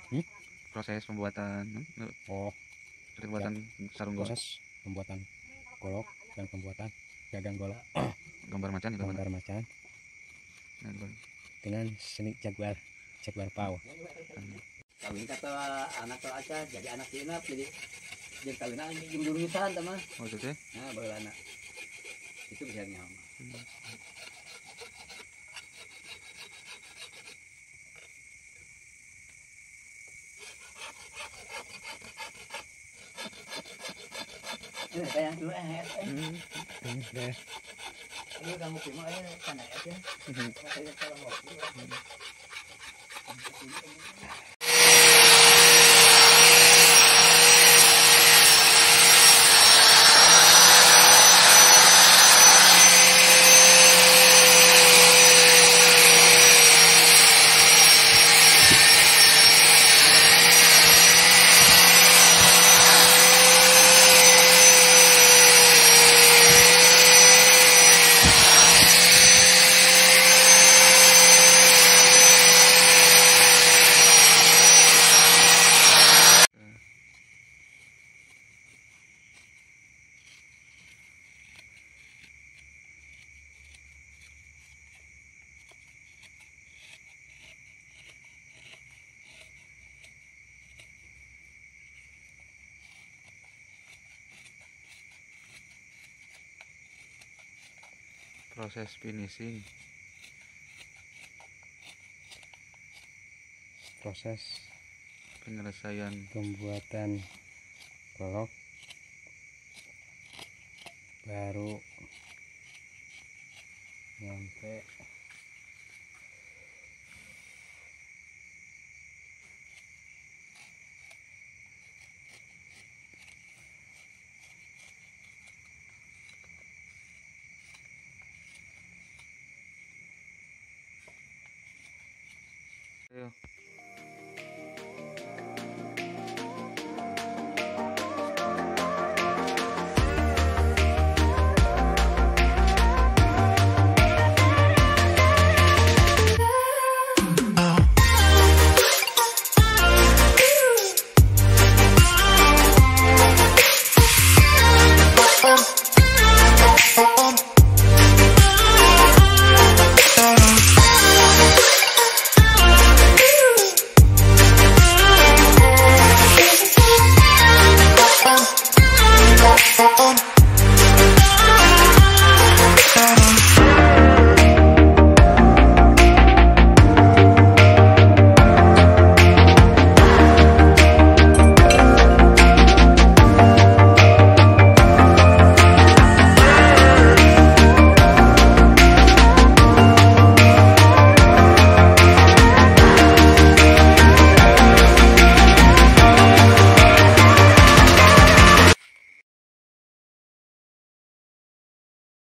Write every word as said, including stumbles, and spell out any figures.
Hmm? Proses pembuatan Oh, pembuatan sarung golok. proses pembuatan golok dan pembuatan gagang golok Gambar macan itu gambar macan mana? dengan seni jaguar jaguar pau. Kawin kata anak ke aja jadi anak inap jadi jadi kawin aja jurunisan teman. Oh itu teh. Nah baru anak itu bisa nyaman. Ini kayak dua es. Deh. Ini kamu terima aja sana aja. Saya salah waktu. Proses finishing. Proses Penyelesaian pembuatan golok baru nyampe Ayo.